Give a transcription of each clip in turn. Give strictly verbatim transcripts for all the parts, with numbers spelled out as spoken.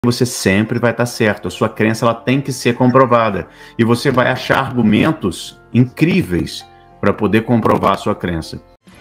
você sempre vai estar certo. A sua crença ela tem que ser comprovada. E você vai achar argumentos incríveis para poder comprovar a sua crença.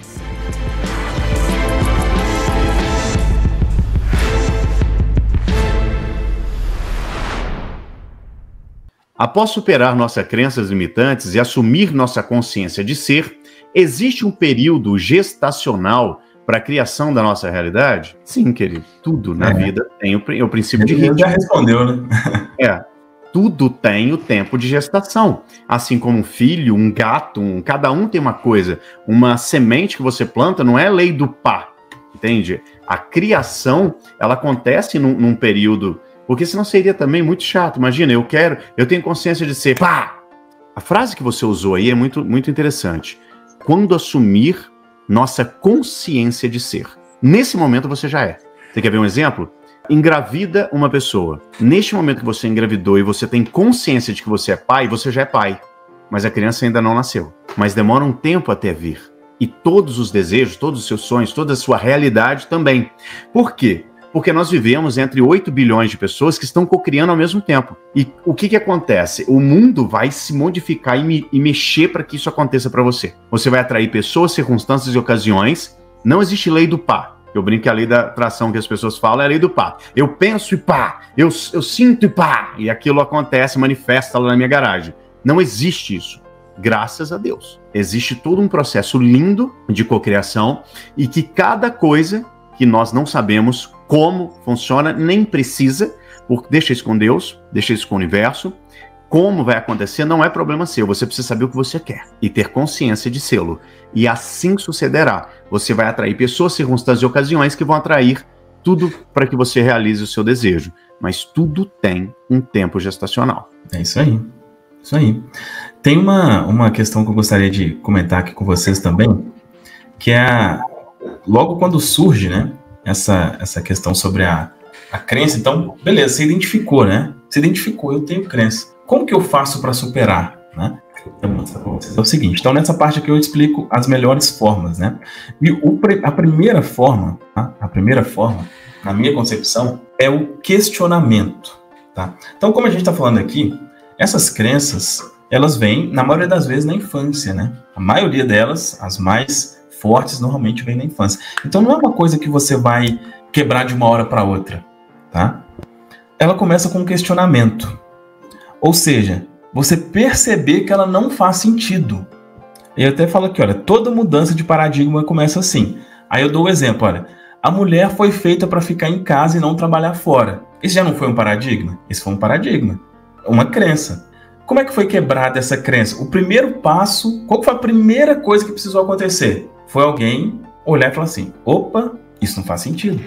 Após superar nossas crenças limitantes e assumir nossa consciência de ser, existe um período gestacional para a criação da nossa realidade? Sim, querido. Tudo na é. vida tem o, o princípio de ritmo. Já respondeu, né? É. Tudo tem o tempo de gestação. Assim como um filho, um gato, um, cada um tem uma coisa. Uma semente que você planta não é lei do pá, entende? A criação, ela acontece num, num período... Porque senão seria também muito chato. Imagina, eu quero... Eu tenho consciência de ser pá! A frase que você usou aí é muito, muito interessante. Quando assumir nossa consciência de ser. Nesse momento você já é. Você quer ver um exemplo? Engravida uma pessoa. Neste momento que você engravidou e você tem consciência de que você é pai, você já é pai. Mas a criança ainda não nasceu. Mas demora um tempo até vir. E todos os desejos, todos os seus sonhos, toda a sua realidade também. Por quê? Porque nós vivemos entre oito bilhões de pessoas que estão cocriando ao mesmo tempo. E o que que acontece? O mundo vai se modificar e, me, e mexer para que isso aconteça para você. Você vai atrair pessoas, circunstâncias e ocasiões. Não existe lei do pá. Eu brinco que a lei da atração que as pessoas falam é a lei do pá. Eu penso e pá. Eu, eu sinto e pá. E aquilo acontece, manifesta lá na minha garagem. Não existe isso. Graças a Deus. Existe todo um processo lindo de cocriação e que cada coisa que nós não sabemos como funciona, nem precisa, porque deixa isso com Deus, deixa isso com o universo. Como vai acontecer não é problema seu, você precisa saber o que você quer e ter consciência de sê-lo. E assim sucederá. Você vai atrair pessoas, circunstâncias e ocasiões que vão atrair tudo para que você realize o seu desejo. Mas tudo tem um tempo gestacional. É isso aí. Isso aí. Tem uma, uma questão que eu gostaria de comentar aqui com vocês também, que é a, logo quando surge, né, essa, essa questão sobre a, a crença. Então, beleza, você identificou, né? Você identificou, eu tenho crença. Como que eu faço para superar, né? Eu vou mostrar para vocês. É o seguinte, então nessa parte aqui eu explico as melhores formas, né? E o, a primeira forma, tá? A primeira forma, na minha concepção, é o questionamento, tá? Então, como a gente está falando aqui, essas crenças, elas vêm, na maioria das vezes, na infância, né? A maioria delas, as mais fortes, normalmente vêm na infância. Então, não é uma coisa que você vai quebrar de uma hora para outra, tá? Ela começa com um questionamento. Ou seja, você perceber que ela não faz sentido. Eu até falo aqui, olha, toda mudança de paradigma começa assim. Aí eu dou o exemplo, olha, a mulher foi feita para ficar em casa e não trabalhar fora. Esse já não foi um paradigma? Esse foi um paradigma, uma crença. Como é que foi quebrada essa crença? O primeiro passo, qual foi a primeira coisa que precisou acontecer? Foi alguém olhar e falar assim, opa, isso não faz sentido.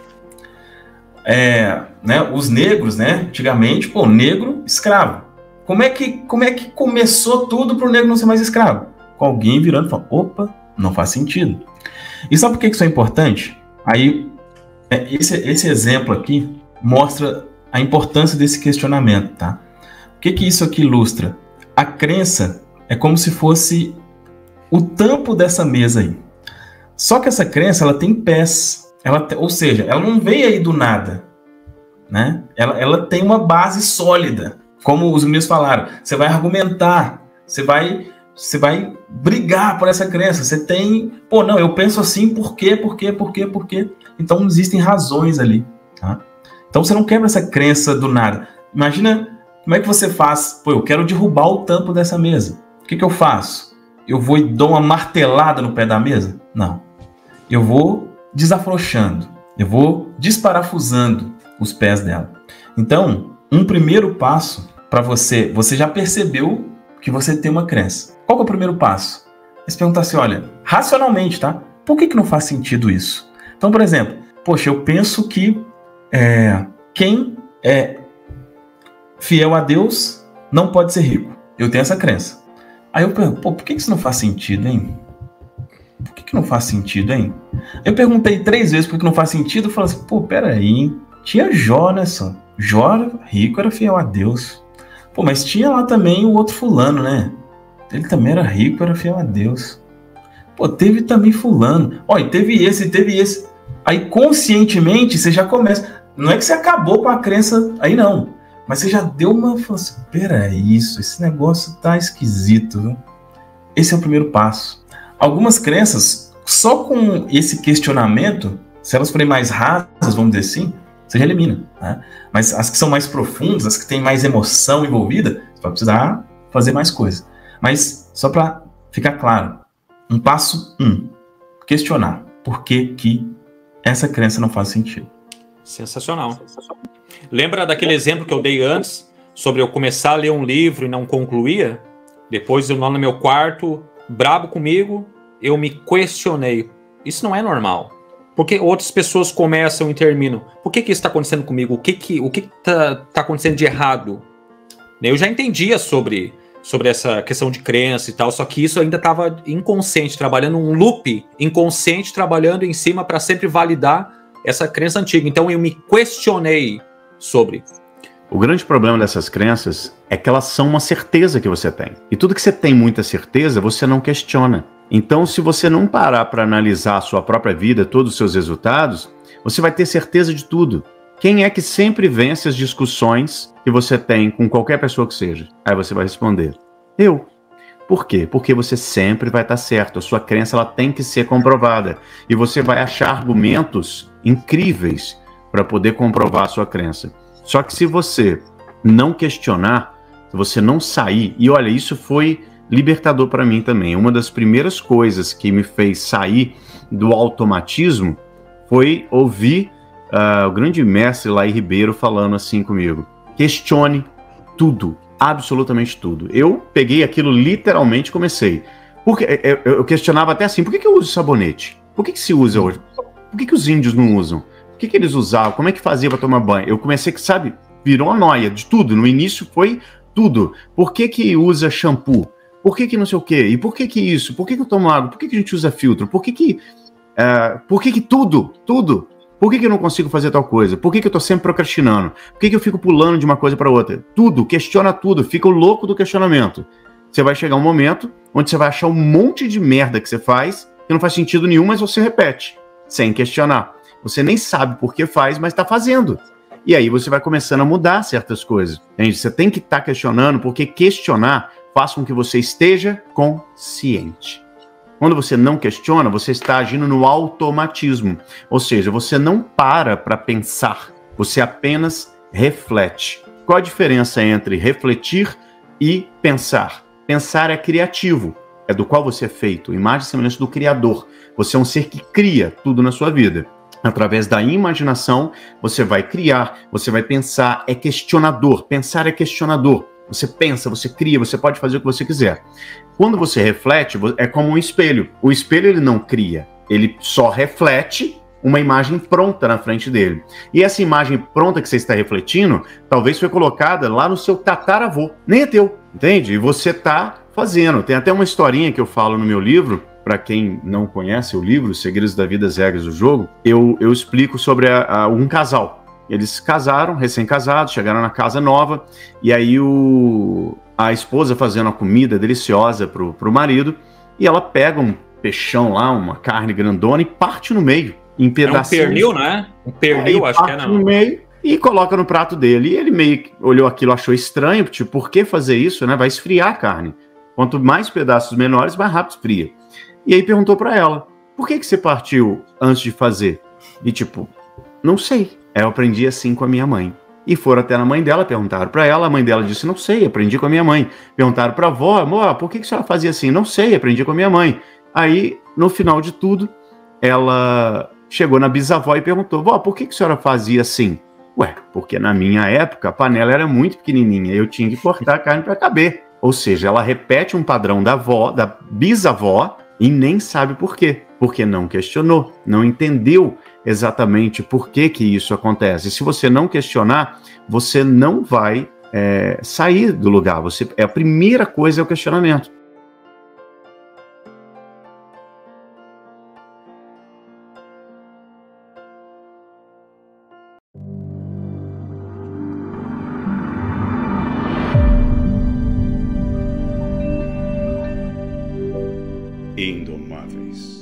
É, né, os negros, né, antigamente, pô, negro, escravo. Como é que, como é que começou tudo para o negro não ser mais escravo? Com alguém virando e falando, opa, não faz sentido. E sabe por que isso é importante? Aí, esse, esse exemplo aqui mostra a importância desse questionamento, tá? O que que isso aqui ilustra? A crença é como se fosse o tampo dessa mesa aí. Só que essa crença, ela tem pés. Ela, ou seja, ela não veio aí do nada, né? Ela, ela tem uma base sólida. Como os meninos falaram, você vai argumentar, você vai, você vai brigar por essa crença. Você tem, pô, não, eu penso assim, por quê, por quê, por quê, por quê? Então existem razões ali, tá? Então você não quebra essa crença do nada. Imagina como é que você faz, pô, eu quero derrubar o tampo dessa mesa. O que que eu faço? Eu vou e dou uma martelada no pé da mesa? Não. Eu vou desafrouxando, eu vou desparafusando os pés dela. Então, um primeiro passo para você, você já percebeu que você tem uma crença. Qual que é o primeiro passo? É se perguntar assim, olha, racionalmente, tá? Por que que não faz sentido isso? Então, por exemplo, poxa, eu penso que é, quem é fiel a Deus não pode ser rico. Eu tenho essa crença. Aí eu pergunto, pô, por que que isso não faz sentido, hein? Por que que não faz sentido, hein? Eu perguntei três vezes por que não faz sentido, eu falei assim, pô, peraí, tinha Jó, né, só? Jó era rico, era fiel a Deus. Pô, mas tinha lá também o outro fulano, né? Ele também era rico, era fiel a Deus. Pô, teve também fulano. Ó, e teve esse, teve esse. Aí, conscientemente, você já começa... Não é que você acabou com a crença aí, não. Mas você já deu uma... Falou assim, peraí, isso, esse negócio tá esquisito, viu? Esse é o primeiro passo. Algumas crenças, só com esse questionamento, se elas forem mais rasas, vamos dizer assim, você já elimina, né? Mas as que são mais profundas, as que têm mais emoção envolvida, você vai precisar fazer mais coisa. Mas, só para ficar claro, um passo um, questionar por que que essa crença não faz sentido. Sensacional. Lembra daquele exemplo que eu dei antes, sobre eu começar a ler um livro e não concluía? Depois eu lá no meu quarto, brabo comigo, eu me questionei. Isso não é normal. Porque outras pessoas começam e terminam. Por que que isso está acontecendo comigo? O que que o que está tá acontecendo de errado? Eu já entendia sobre, sobre essa questão de crença e tal, só que isso ainda estava inconsciente, trabalhando um loop inconsciente, trabalhando em cima para sempre validar essa crença antiga. Então eu me questionei sobre. O grande problema dessas crenças é que elas são uma certeza que você tem. E tudo que você tem muita certeza, você não questiona. Então, se você não parar para analisar a sua própria vida, todos os seus resultados, você vai ter certeza de tudo. Quem é que sempre vence as discussões que você tem com qualquer pessoa que seja? Aí você vai responder, eu. Por quê? Porque você sempre vai estar certo. A sua crença ela tem que ser comprovada. E você vai achar argumentos incríveis para poder comprovar a sua crença. Só que se você não questionar, se você não sair... E olha, isso foi libertador para mim também. Uma das primeiras coisas que me fez sair do automatismo foi ouvir uh, o grande mestre Laí Ribeiro falando assim comigo. Questione tudo, absolutamente tudo. Eu peguei aquilo literalmente e comecei. Porque eu, eu questionava até assim, por que, que eu uso sabonete? Por que, que se usa hoje? Por que, que os índios não usam? Por que, que eles usavam? Como é que fazia para tomar banho? Eu comecei, sabe, virou uma noia de tudo. No início foi tudo. Por que que usa shampoo? Por que que não sei o quê? E por que que isso? Por que que eu tomo água? Por que que a gente usa filtro? Por que que... Uh, por que que tudo? Tudo? Por que que eu não consigo fazer tal coisa? Por que que eu tô sempre procrastinando? Por que que eu fico pulando de uma coisa para outra? Tudo, questiona tudo, fica o louco do questionamento. Você vai chegar um momento onde você vai achar um monte de merda que você faz, que não faz sentido nenhum, mas você repete, sem questionar. Você nem sabe por que faz, mas tá fazendo. E aí você vai começando a mudar certas coisas. Entende? Você tem que estar tá questionando, porque questionar faz com que você esteja consciente. Quando você não questiona, você está agindo no automatismo. Ou seja, você não para para pensar, você apenas reflete. Qual a diferença entre refletir e pensar? Pensar é criativo, é do qual você é feito, imagem e semelhança do Criador. Você é um ser que cria tudo na sua vida. Através da imaginação, você vai criar, você vai pensar, é questionador. Pensar é questionador. Você pensa, você cria, você pode fazer o que você quiser. Quando você reflete, é como um espelho. O espelho ele não cria, ele só reflete uma imagem pronta na frente dele. E essa imagem pronta que você está refletindo, talvez foi colocada lá no seu tataravô. Nem é teu, entende? E você está fazendo. Tem até uma historinha que eu falo no meu livro, para quem não conhece o livro, Segredos da Vida, as Regras do Jogo, eu, eu explico sobre a, a, um casal. Eles casaram, recém-casados, chegaram na casa nova, e aí o, a esposa fazendo a comida deliciosa pro, pro marido, e ela pega um peixão lá, uma carne grandona, e parte no meio, em pedacinhos. É um pernil, né? Um pernil, acho que é, não. no meio e coloca no prato dele. E ele meio que olhou aquilo, achou estranho, tipo, por que fazer isso, né? Vai esfriar a carne. Quanto mais pedaços menores, mais rápido esfria. E aí perguntou pra ela, por que que você partiu antes de fazer? E tipo, não sei. Eu aprendi assim com a minha mãe. E foram até na mãe dela, perguntaram pra ela, a mãe dela disse, não sei, aprendi com a minha mãe. Perguntaram pra avó, amor, por que que a senhora fazia assim? Não sei, aprendi com a minha mãe. Aí, no final de tudo, ela chegou na bisavó e perguntou, vó, por que que a senhora fazia assim? Ué, porque na minha época a panela era muito pequenininha, eu tinha que cortar a carne para caber. Ou seja, ela repete um padrão da avó, da bisavó, e nem sabe por quê. Porque não questionou, não entendeu exatamente por que que isso acontece. E se você não questionar, você não vai é, sair do lugar. Você, é a primeira coisa é o questionamento. Indomáveis.